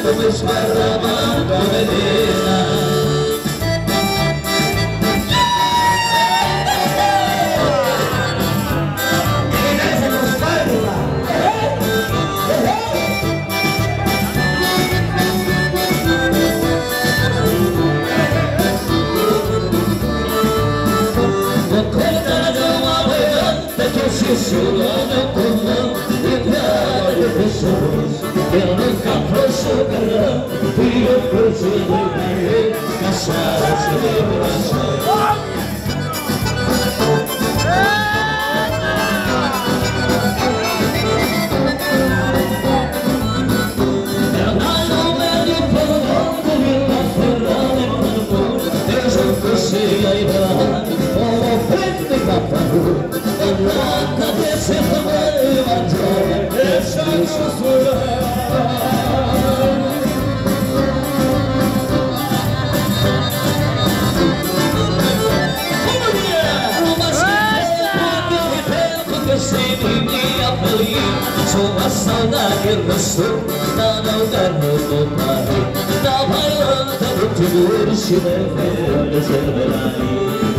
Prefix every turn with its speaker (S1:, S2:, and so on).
S1: como esperava a menina. Solo no común y nada de pessoas. Eu nunca fosse o carão e eu preciso de cansar-se de coração. Eu não me diplomando e na ferrada em Pernambuco. Eu já consigo a idade como frente de paparu. Na cabeça também matou essa doçura. Uma certeza que tempo que eu sempre me apelei. Sou a saudade do sul, na lugar do pai. Na bailanta do tiro, se deve a